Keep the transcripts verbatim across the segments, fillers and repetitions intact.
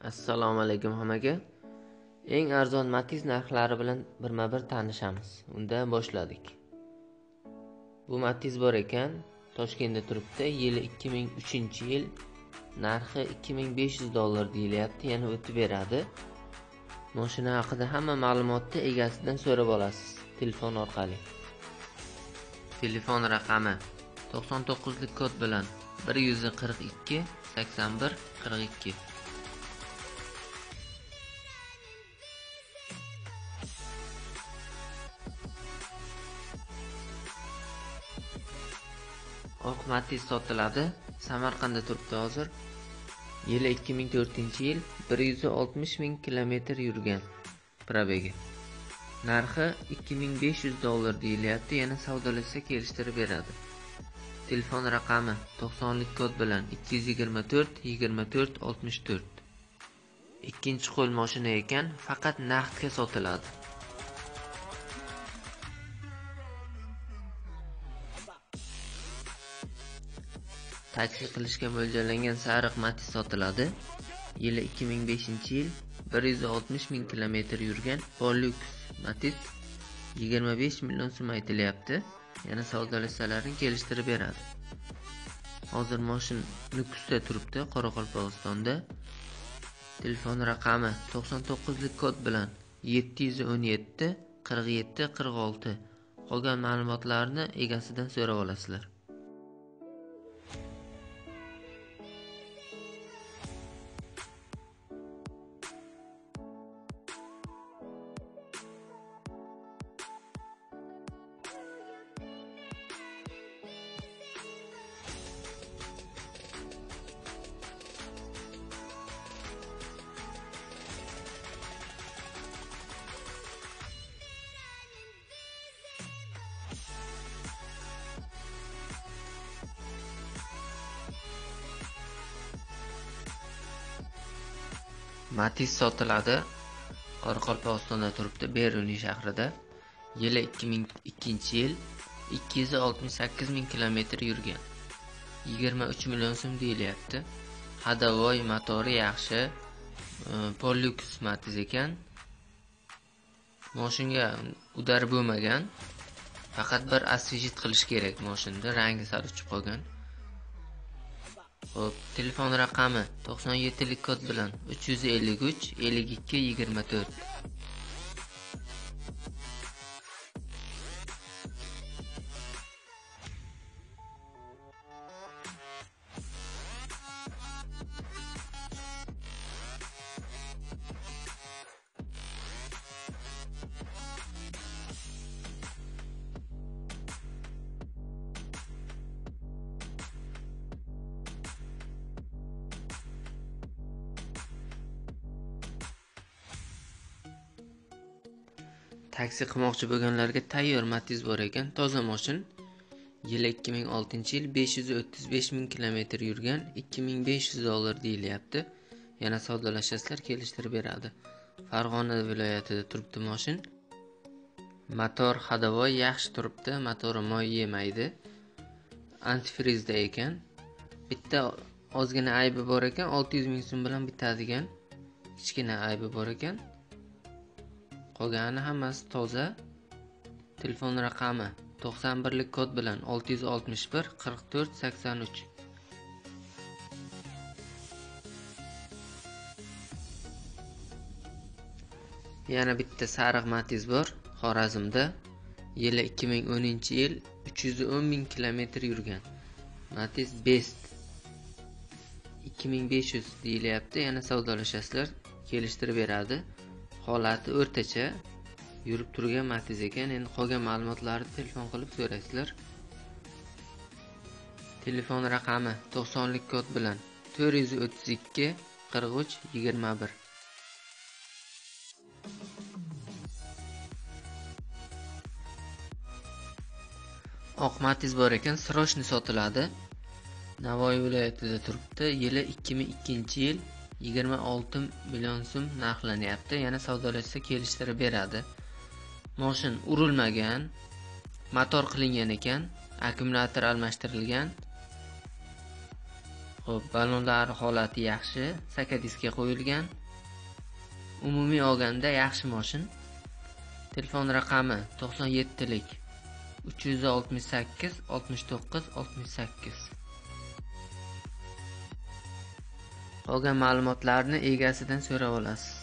Assalomu alaykum hammaga. Eng arzon Matiz narxlari bilan birma-bir tanishamiz. Unda boshladik. Bu Matiz bor ekan, Toshkentda turibdi. Yili ikki ming uchinchi yil. Narxi ikki ming besh yuz dollar deyilyapti, yana o'tib beradi. Mashina haqida hamma ma'lumotni egasidan so'rab olasiz telefon orqali. Telefon raqami to'qson to'qqizlik kod bilan bir yuz qirq ikki sakson bir qirq ikki. Oq Matiz sotiladi. Samarqandda turibdi hozir. Yili ikki ming to'rtinchi yil, bir yuz oltmish ming kilometr yurgan probegi. Narxi ikki ming besh yuz dollar deyilyapti, yana savdolashsa kelishtirib beradi. Telefon raqami to'qsonlik kod bilan ikki yuz yigirma to'rt yigirma to'rt oltmish to'rt. Ikkinchi qo'l mashina ekan, faqat naqdga sotiladi. Taksi qilishga mo'ljallangan sariq Matiz sotiladi. Yili ikki ming beshinchi yil, bir yuz oltmish ming kilometr yurgan Pollux Matiz yigirma besh million so'm aytilyapti. Yana savdolashsalarini kelishtirib beradi. Hozir mashina Nukusda turibdi, Qoraqalpog'istonda. Telefon raqami to'qson to'qqizlik kod bilan yetti yuz o'n yetti qirq yetti qirq olti. Qolgan ma'lumotlarni egasidan so'rab olasizlar. Matiz sotiladi. Qoraqalpog'istonda turibdi, Beruniy shahrida. Yili ikki ming ikkinchi yil, ikki yuz oltmish sakkiz ming kilometr yurgan. yigirma uch million so'm deyilyapti. Hadavoy, motori yaxshi. Pollux Matiz ekan. Mashinga udar bo'lmagan. Faqat bir asvejit qilish kerak mashinada, rangi sal o'chib qolgan. Hop, telefon raqami to'qson yettilik kod bilan uch yuz ellik uch ellik ikki yigirma to'rt. Taksi qilmoqchi bo'lganlarga tayyor Matiz bor ekan, toza mashin. Yili ikki ming oltinchi yil, besh yuz o'ttiz besh ming kilometr yurgan, ikki ming besh yuz dollar deyilyapti. Yana savdolashasizlar, kelishtirib beradi. Farg'ona viloyatida turibdi mashin. Motor hadavoy yaxshi turibdi, motori moy yemaydi. Antifrizda ekan. Bitta ozgina aybi bor ekan, olti yuz ming so'm bilan bitadigan. Kichkina aybi bor ekan. Qolgani hammasi toza. Telefon raqami to'qson birlik kod bilan olti yuz oltmish bir qirq to'rt sakson uch. Yana bitta sariq Matiz bor, Xorazmda. Yili ikki ming o'ninchi yil, uch yuz o'n ming kilometr yurgan. Matiz Best ikki ming besh yuz deyilyapti. Yana savdolashasizlar, kelishtirib beradi. Holati o'rtacha yurib turgan Matiz ekan. Endi qolgan ma'lumotlarni telefon qilib so'raysizlar. Telefon raqami to'qsonlik kod bilan to'rt yuz o'ttiz ikki qirq uch yigirma bir. Oq Matiz bor ekan, Srochniy sotiladi. Navoiy viloyatida turibdi. Yili ikki ming ikkinchi yil, yigirma olti million so'm narxlanyapti. Yana savdolashsa kelishtirib beradi. Mashin urilmagan, motor qilingan ekan, akkumulyator almashtirilgan. Xo'p, ballonlar holati yaxshi, sakadiskga qo'yilgan. Umumiy olganda yaxshi mashin. Telefon raqami to'qson yettilik uch yuz oltmish sakkiz oltmish to'qqiz oltmish sakkiz. Qolgan ma'lumotlarni egasidan so'rab olasiz.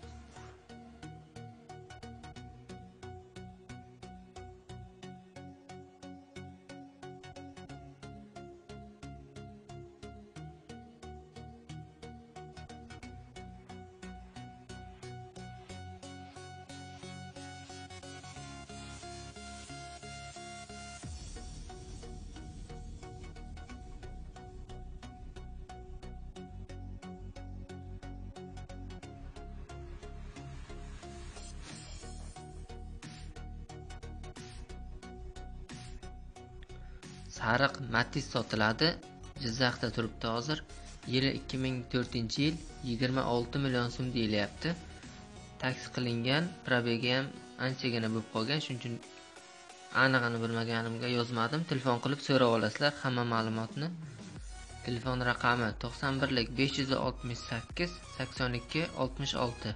Sariq Matiz sotiladi. Jizzaxda turibdi hozir. Yili ikki ming to'rtinchi yil, yigirma olti million so'm deyilyapti. Taksi qilingan, probegi ham anchagina bo'lib qolgan, shuning uchun aniqini bilmaganimga yozmadim. Telefon qilib so'rab olasizlar hamma ma'lumotni. Telefon raqami to'qson birlik besh yuz oltmish sakkiz sakson ikki oltmish olti.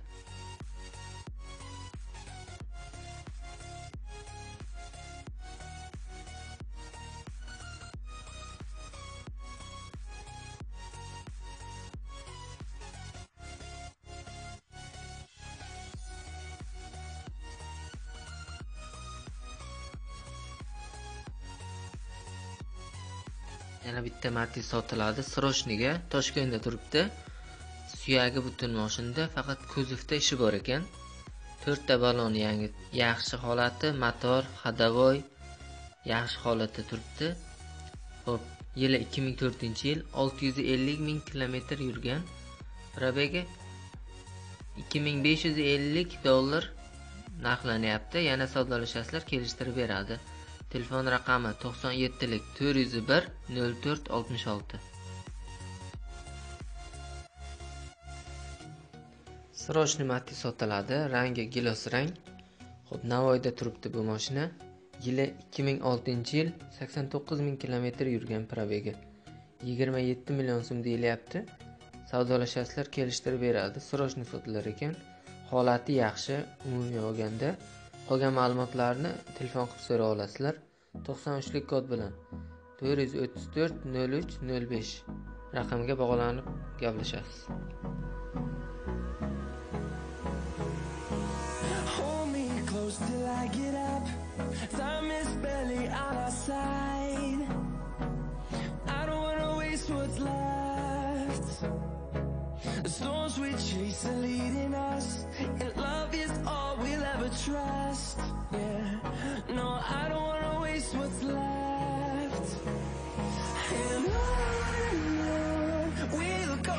Yana bitta Matiz sotiladi. Srochniga Toshkentda turibdi. Suyagi butun mashinada, faqat kuzovda ishi bor ekan. to'rtta ballon yangi, yaxshi holati, motor, hadavoy yaxshi holatda turibdi. Xo'p, yili ikki ming to'rtinchi yil, olti yuz ellik ming kilometr yurgan. Probegi ikki ming besh yuz ellik dollar narxlanyapti. Yana savdolashasizlar, kelishtirib beradi. Telefon raqami to'qson yettilik to'rt yuz bir nol to'rt oltmish olti. Srochni Matiz sotiladi. Rangi gilos rang. Xo'p, Navoiyda turibdi bu mashina. Yili ikki ming oltinchi yil, sakson to'qqiz ming kilometr yurgan probegi. yigirma yetti million so'm deyilyapti. Savdolashasizlar, kelishtirib beradi. Srochni sotilar ekan. Holati yaxshi umumiy olganda. Qolgan ma'lumotlarni telefon qilib so'ra olasizlar. to'qson uchlik kod bilan to'rt yuz o'ttiz to'rt nol uch nol besh raqamga bog'lanib gaplashasiz. Hold me close till I get up. Time is barely on our side. I don't wanna waste what's left. The storms we chase are leading us, and love is all we'll ever trust. Yeah, no, I don't wanna waste what's left. And on we'll go.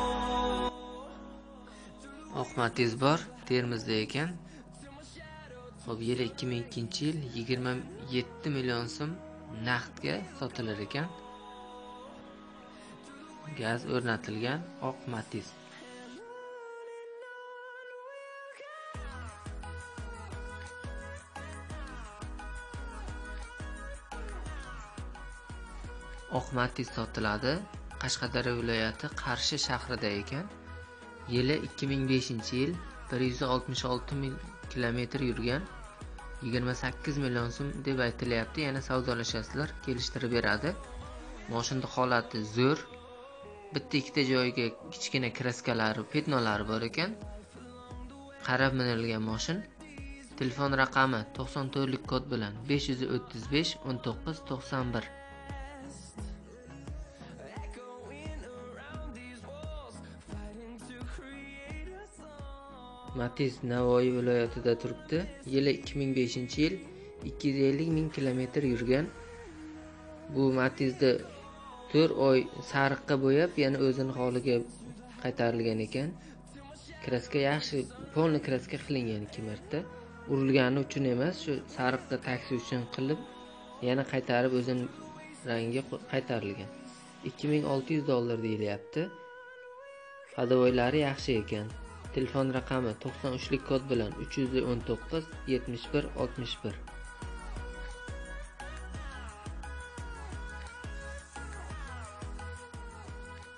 Oq Matiz bor, Termizda ekan. Xo'p, yili ikki ming ikkinchi yil, yigirma yetti million so'm naqdga sotilar ekan. Gaz o'rnatilgan oq Matiz. Oq Matiz sotiladi. Qashqadaryo viloyati Qarshi shahrida ekan. Yili ikki ming beshinchi yil, bir yuz oltmish olti ming kilometr yurgan. yigirma sakkiz million so'm deb aytilyapti. Yana savdolashasizlar, kelishtirib beradi. Mashinning holati zo'r. Bitta ikkita joyiga kichkina kraskalari, petnolari bor ekan. Qarab minilgan mashin. Telefon raqami to'qson to'rtlik kod bilan besh yuz o'ttiz besh o'n to'qqiz to'qson bir. Matiz Navoiy viloyatida turibdi. Yili ikki ming beshinchi yil, ikki yuz ellik ming kilometr yurgan. Bu Matizda to'rt oy sariqqa bo'yab, yana o'zini holiga qaytarilgan ekan. Kraska yaxshi, polni kraska qilingan ikki marta. Urilgani uchun emas, shu sariqda taksi uchun qilib, yana qaytarib o'zini rangiga qaytarilgan. ikki ming olti yuz dollar deyilyapti. Hadavoylari yaxshi ekan. Telefon raqami to'qson uchlik kod bilan uch yuz o'n to'qqiz yetmish bir oltmish bir.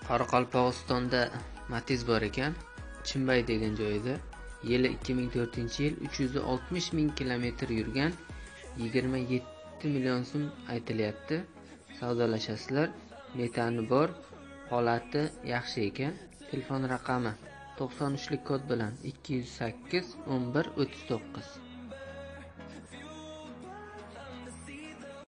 Qoraqalpog'istonda Matiz bor ekan, Chimbay degan joyda. Yili ikki ming to'rtinchi yil uch yuz oltmish ming kilometr yurgan, yigirma yetti million so'm aytilyapti. Savdolashasizlar. Metani bor, holati yaxshi ekan. Telefon raqami to'qson uchlik kod bilan ikki yuz sakkiz o'n bir o'ttiz to'qqiz.